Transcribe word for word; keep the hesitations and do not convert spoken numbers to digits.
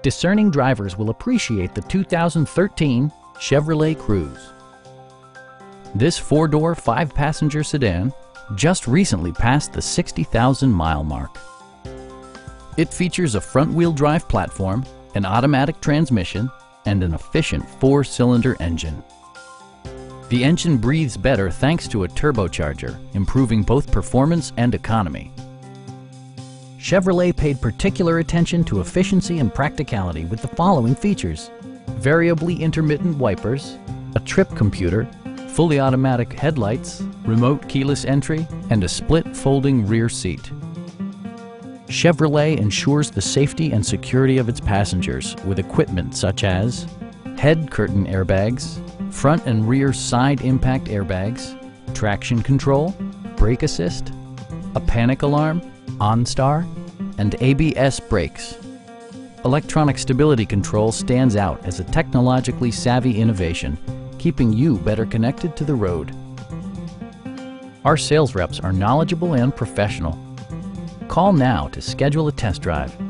Discerning drivers will appreciate the two thousand thirteen Chevrolet Cruze. This four-door, five-passenger sedan just recently passed the sixty thousand mile mark. It features a front-wheel drive platform, an automatic transmission, and an efficient four-cylinder engine. The engine breathes better thanks to a turbocharger, improving both performance and economy. Chevrolet paid particular attention to efficiency and practicality with the following features: variably intermittent wipers, a trip computer, fully automatic headlights, remote keyless entry, and a split folding rear seat. Chevrolet ensures the safety and security of its passengers with equipment such as head curtain airbags, front and rear side impact airbags, traction control, brake assist, a panic alarm, OnStar, and A B S brakes. Electronic stability control stands out as a technologically savvy innovation, keeping you better connected to the road. Our sales reps are knowledgeable and professional. Call now to schedule a test drive.